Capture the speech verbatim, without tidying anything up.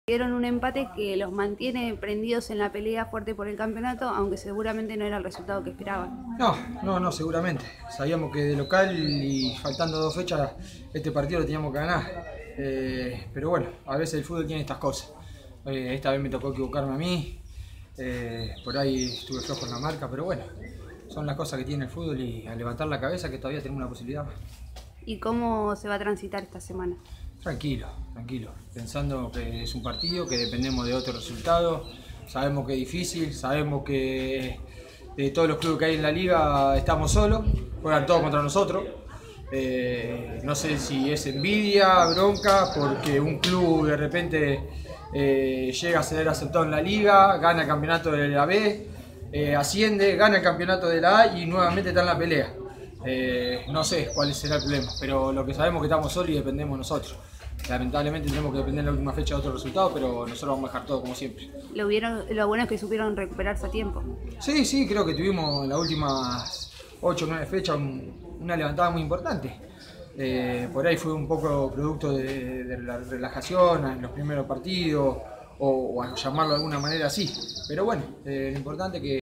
Dieron un empate que los mantiene prendidos en la pelea fuerte por el campeonato, aunque seguramente no era el resultado que esperaban. No, no, no, seguramente. Sabíamos que de local y faltando dos fechas este partido lo teníamos que ganar. Eh, pero bueno, a veces el fútbol tiene estas cosas. Eh, esta vez me tocó equivocarme a mí, eh, por ahí estuve flojo en la marca, pero bueno, son las cosas que tiene el fútbol y a levantar la cabeza que todavía tenemos una posibilidad más. ¿Y cómo se va a transitar esta semana? Tranquilo, tranquilo, pensando que es un partido, que dependemos de otro resultado, sabemos que es difícil, sabemos que de todos los clubes que hay en la liga estamos solos, juegan todos contra nosotros. Eh, no sé si es envidia, bronca, porque un club de repente eh, llega a ser aceptado en la liga, gana el campeonato de la B, eh, asciende, gana el campeonato de la A y nuevamente está en la pelea. Eh, no sé cuál será el problema, pero lo que sabemos es que estamos solos y dependemos nosotros. Lamentablemente tenemos que depender en la última fecha de otro resultado, pero nosotros vamos a dejar todo como siempre. Lo, vieron, lo bueno es que supieron recuperarse a tiempo. Sí, sí, creo que tuvimos en las últimas ocho o nueve fechas un, una levantada muy importante. Eh, por ahí fue un poco producto de, de la relajación en los primeros partidos, o, o a llamarlo de alguna manera así. Pero bueno, eh, lo importante es que